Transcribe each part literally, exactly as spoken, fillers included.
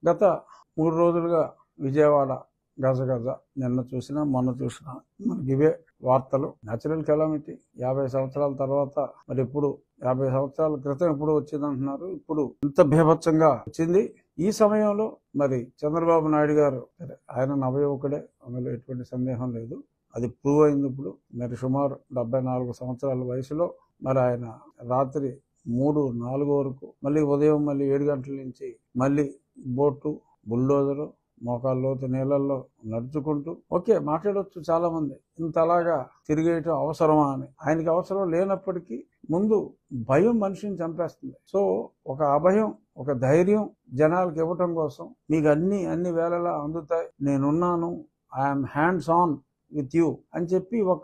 గత మూడు రోజులుగా విజయవాడ గజ గజ నిన్న చూసినా మొన్న చూసినా మనకి ఇవే వార్తలు. న్యాచురల్ కెలామిటీ యాభై సంవత్సరాల తర్వాత మరి ఇప్పుడు యాభై సంవత్సరాల క్రితం ఎప్పుడు వచ్చింది అంటున్నారు, ఇప్పుడు ఇంత బీభత్సంగా వచ్చింది. ఈ సమయంలో మరి చంద్రబాబు నాయుడు గారు ఆయన నవయువకుడే, అందులో ఎటువంటి సందేహం లేదు, అది ప్రూవ్ అయింది. ఇప్పుడు మరి సుమారు డెబ్బై నాలుగు సంవత్సరాల వయసులో మరి ఆయన రాత్రి మూడు నాలుగు వరకు మళ్ళీ ఉదయం మళ్ళీ ఏడు గంటల నుంచి మళ్ళీ బోటు బుల్డోజరు మోకాల్లోతు నీళ్ళల్లో నడుచుకుంటూ ఓకే మాట్లాడవచ్చు చాలా మంది, ఇంతలాగా తిరిగేయటం అవసరమా అని. ఆయనకి అవసరం లేనప్పటికీ ముందు భయం మనిషిని చంపేస్తుంది. సో ఒక అభయం, ఒక ధైర్యం జనాలకు ఇవ్వటం కోసం మీకు అన్ని అన్ని వేళలా అందుతాయి, నేనున్నాను, I'm hands on with you అని చెప్పి ఒక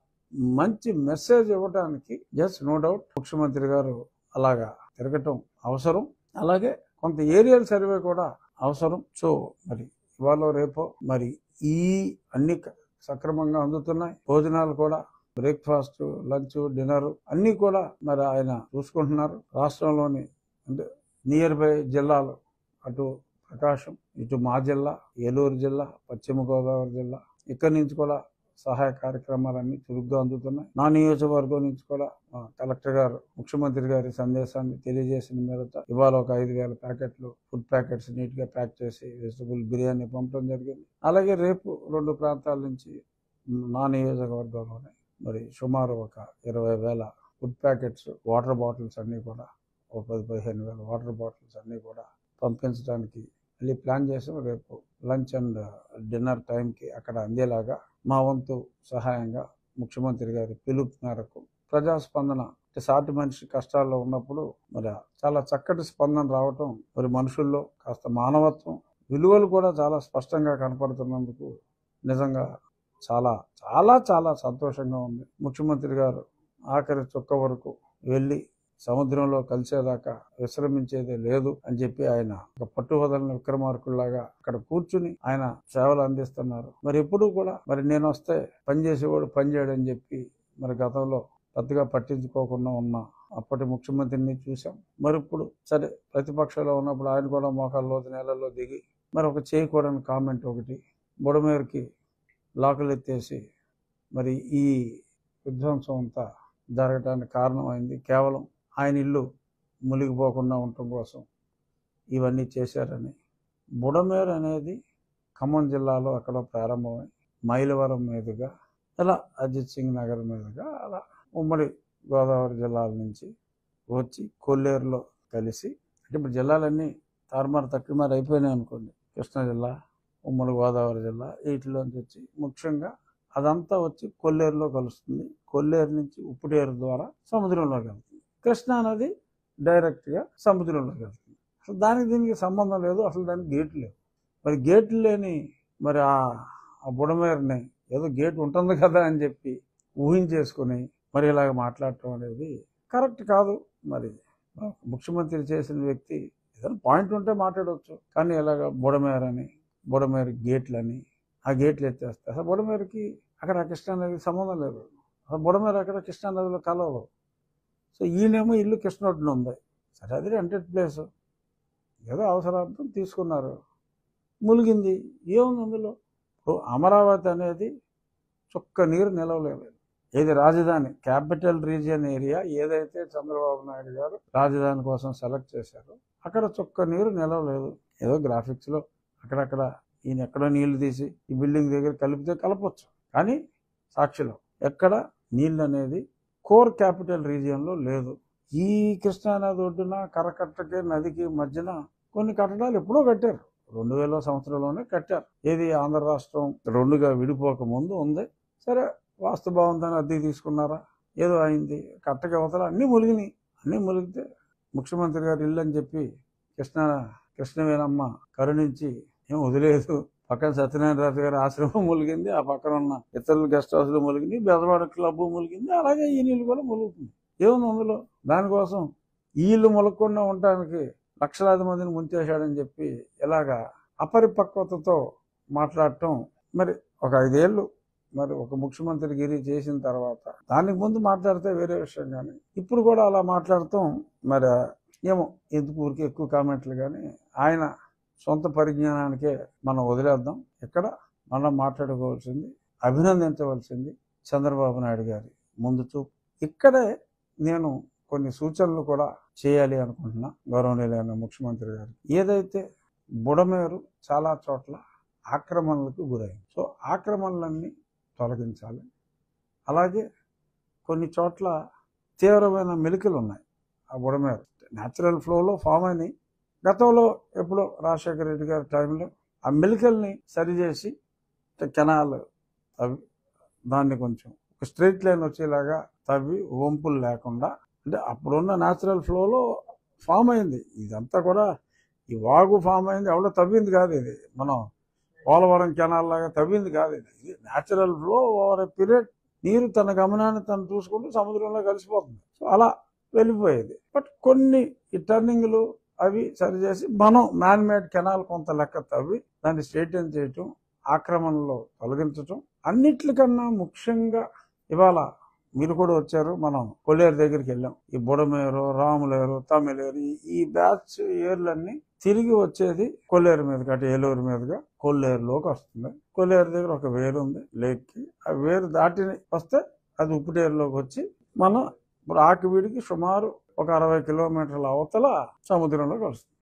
మంచి మెసేజ్ ఇవ్వడానికి జస్ట్ నో డౌట్ ముఖ్యమంత్రి గారు అలాగా తిరగటం అవసరం. అలాగే కొంత ఏరియల్ సర్వే కూడా అవసరం. సో మరి ఇవాళ రేపో మరి ఈ అన్ని సక్రమంగా అందుతున్నాయి. భోజనాలు కూడా బ్రేక్ఫాస్ట్, లంచ్, డిన్నర్ అన్నీ కూడా మరి ఆయన చూసుకుంటున్నారు. రాష్ట్రంలోని అంటే నియర్ బై జిల్లాలు, అటు ప్రకాశం, ఇటు మా జిల్లా ఏలూరు జిల్లా, పశ్చిమ గోదావరి జిల్లా, ఇక్కడి నుంచి కూడా సహాయ కార్యక్రమాలన్నీ చురుగ్గా అందుతున్నాయి. నా నియోజకవర్గం నుంచి కూడా కలెక్టర్ గారు ముఖ్యమంత్రి గారి సందేశాన్ని తెలియజేసిన మీదట ఇవాళ ఒక ఐదు వేల ప్యాకెట్లు ఫుడ్ ప్యాకెట్స్ నీట్ గా ప్యాక్ చేసి వెజిటబుల్ బిర్యానీ పంపడం జరిగింది. అలాగే రేపు రెండు ప్రాంతాల నుంచి నా నియోజకవర్గంలోనే మరి సుమారు ఒక ఇరవై వేల ఫుడ్ ప్యాకెట్స్, వాటర్ బాటిల్స్ అన్నీ కూడా ఒక పది పదిహేను వేల వాటర్ బాటిల్స్ అన్నీ కూడా పంపించడానికి మళ్ళీ ప్లాన్ చేసాం. రేపు లంచ్ అండ్ డిన్నర్ టైంకి అక్కడ అందేలాగా మా వంతు సహాయంగా ముఖ్యమంత్రి గారి పిలుపు మేరకు ప్రజాస్పందన, సాటి మనిషి కష్టాల్లో ఉన్నప్పుడు మరి చాలా చక్కటి స్పందన రావటం, మరి మనుషుల్లో కాస్త మానవత్వం విలువలు కూడా చాలా స్పష్టంగా కనపడుతున్నందుకు నిజంగా చాలా చాలా చాలా సంతోషంగా ఉంది. ముఖ్యమంత్రి గారు ఆఖరి చుక్క వరకు వెళ్ళి సముద్రంలో కలిసేదాకా విశ్రమించేదే లేదు అని చెప్పి ఆయన ఒక పట్టువదలని విక్రమార్కుల్లాగా అక్కడ కూర్చుని ఆయన సేవలు అందిస్తున్నారు. మరి ఎప్పుడు కూడా మరి నేను వస్తే పని చేసేవాడు పని చేయడని చెప్పి మరి గతంలో పెద్దగా పట్టించుకోకుండా ఉన్న అప్పటి ముఖ్యమంత్రిని చూసాం. మరి ఇప్పుడు సరే ప్రతిపక్షంలో ఉన్నప్పుడు ఆయన కూడా మోకాల్లో నేలల్లో దిగి మరి ఒక చేయకూడని కామెంట్ ఒకటి బుడమేరుకి లాకులు ఎత్తేసి మరి ఈ విధ్వంసం అంతా జరగటానికి కారణమైంది కేవలం ఆయన ఇల్లు మునిగిపోకుండా ఉండటం కోసం ఇవన్నీ చేశారని. బుడమేరు అనేది ఖమ్మం జిల్లాలో అక్కడ ప్రారంభమై మైలవరం మీదుగా అలా అజిత్ సింగ్ నగర్ మీదుగా అలా ఉమ్మడి గోదావరి జిల్లాల నుంచి వచ్చి కొల్లేరులో కలిసి, అంటే ఇప్పుడు జిల్లాలన్నీ తారుమారు తక్కువ అయిపోయినాయి అనుకోండి, కృష్ణా జిల్లా, ఉమ్మడి గోదావరి జిల్లా, వీటిలోంచి వచ్చి ముఖ్యంగా అదంతా వచ్చి కొల్లేరులో కలుస్తుంది. కొల్లేరు నుంచి ఉప్పుటేరు ద్వారా సముద్రంలోకి వెళ్తుంది. కృష్ణా నది డైరెక్ట్గా సముద్రంలోకి వెళ్తుంది. అసలు దానికి దీనికి సంబంధం లేదు, అసలు దానికి గేట్లు లేవు. మరి గేట్లు లేని మరి ఆ బుడమేరుని ఏదో గేట్ ఉంటుంది కదా అని చెప్పి ఊహించేసుకుని మరి ఇలాగ మాట్లాడటం అనేది కరెక్ట్ కాదు. మరి ముఖ్యమంత్రి చేసిన వ్యక్తి ఏదైనా పాయింట్ ఉంటే మాట్లాడవచ్చు, కానీ ఇలాగ బుడమేరని బుడమేరు గేట్లని ఆ గేట్లు ఎత్తేస్తే అసలు బుడమేరుకి అక్కడ కృష్ణా నదికి సంబంధం లేదు. అసలు బుడమేరు అక్కడ కృష్ణా నదిలో కలవదు. సో ఈయనేమో ఇల్లు కృష్ణొడ్డున ఉంది, సరే అది రెంటెడ్ ప్లేస్, ఏదో అవసరార్థం తీసుకున్నారు, ములిగింది, ఏముంది అందులో. ఇప్పుడు అమరావతి అనేది చుక్క నీరు నిలవలేదు. ఏది రాజధాని క్యాపిటల్ రీజియన్ ఏరియా ఏదైతే చంద్రబాబు నాయుడు గారు రాజధాని కోసం సెలెక్ట్ చేశారో అక్కడ చుక్క నీరు నిలవలేదు. ఏదో గ్రాఫిక్స్లో అక్కడక్కడ ఈయన ఎక్కడో నీళ్లు తీసి ఈ బిల్డింగ్ దగ్గర కలిపితే కలపచ్చు, కానీ సాక్షిలో ఎక్కడ నీళ్ళు అనేది కోర్ క్యాపిటల్ రీజియన్లో లేదు. ఈ కృష్ణానది ఒడ్డున కరకట్టకి నదికి మధ్యన కొన్ని కట్టడాలు ఎప్పుడో కట్టారు, రెండు వేల సంవత్సరంలోనే కట్టారు. ఏది ఆంధ్ర రాష్ట్రం రెండుగా విడిపోక ముందు ఉంది. సరే వాస్తు బాగుందని అద్దెకి తీసుకున్నారా, ఏదో అయింది, కట్టకి అవతల అన్నీ ములిగినాయి. అన్నీ ములిగితే ముఖ్యమంత్రి గారు ఇల్లు అని చెప్పి కృష్ణ కృష్ణవేనమ్మ కరుణించి ఏం వదిలేదు. పక్కన సత్యనారాయణ గారి ఆశ్రమం ములిగింది, ఆ పక్కన ఉన్న ఇతరుల గెస్ట్ హౌస్లో ములిగింది, బెజవాడ క్లబ్ ములిగింది, అలాగే ఈ నీళ్ళు కూడా ములుగుతుంది. ఏముంది అందులో? దానికోసం ఈ ఇల్లు ములగకుండా ఉండటానికి లక్షలాది మందిని ముంచేశాడని చెప్పి ఇలాగా అపరిపక్వతతో మాట్లాడటం. మరి ఒక ఐదేళ్ళు మరి ఒక ముఖ్యమంత్రి గిరి చేసిన తర్వాత దానికి ముందు మాట్లాడితే వేరే విషయం, కానీ ఇప్పుడు కూడా అలా మాట్లాడటం మరి ఏమో ఎందుకు ఊరికి ఎక్కువ కామెంట్లు. కానీ ఆయన సొంత పరిజ్ఞానానికే మనం వదిలేద్దాం. ఇక్కడ మనం మాట్లాడుకోవాల్సింది, అభినందించవలసింది చంద్రబాబు నాయుడు గారి ముందు చూపు. ఇక్కడే నేను కొన్ని సూచనలు కూడా చేయాలి అనుకుంటున్నా గౌరవనీయులైన ముఖ్యమంత్రి గారు. ఏదైతే బుడమేరు చాలా చోట్ల ఆక్రమణలకు గురైంది, సో ఆక్రమణలన్నీ తొలగించాలి. అలాగే కొన్ని చోట్ల తీవ్రమైన మెలికలు ఉన్నాయి. ఆ బుడమేరు న్యాచురల్ ఫ్లోలో ఫామ్ అయినాయి. గతంలో ఎప్పుడో రాజశేఖర రెడ్డి గారి టైంలో ఆ మెలికల్ని సరిచేసి కెనాల్ తవ్వి దాన్ని కొంచెం ఒక స్ట్రైట్ లైన్ వచ్చేలాగా తవ్వి వంపులు లేకుండా, అంటే అప్పుడున్న న్యాచురల్ ఫ్లోలో ఫామ్ అయింది. ఇదంతా కూడా ఈ వాగు ఫామ్ అయింది, ఎవడో తవ్వింది కాదు. ఇది మనం పోలవరం కెనాల్ లాగా తవ్వింది కాదు. ఇది ఇది natural flow over a period. నీరు తన గమనాన్ని తను చూసుకుంటూ సముద్రంలో కలిసిపోతుంది. సో అలా వెళ్ళిపోయేది. బట్ కొన్ని ఈ టర్నింగ్లు అవి సరిచేసి మనం మ్యాన్ మేడ్ కెనాల్ కొంత లెక్క తవ్వి దాన్ని స్ట్రైటన్ చేయటం, ఆక్రమణలో తొలగించటం. అన్నిట్లకన్నా ముఖ్యంగా ఇవాళ మీరు కూడా వచ్చారు, మనం కొల్లేరు దగ్గరికి వెళ్ళాం. ఈ బుడమేరు, రాములేరు, తమిళేరు ఈ బ్యాచ్ ఏర్లన్నీ తిరిగి వచ్చేది కొల్లేరు మీదకి, అటు ఏలూరు మీదుగా కొల్లేరులోకి వస్తుంది. కొల్లేరు దగ్గర ఒక వేరు ఉంది లేక్కి. ఆ వేరు దాటి వస్తే అది ఉప్పుటేరులోకి వచ్చి మనం ఇప్పుడు ఆకివీడికి సుమారు ఒక అరవై కిలోమీటర్ల అవతల సముద్రంలో కలుస్తుంది.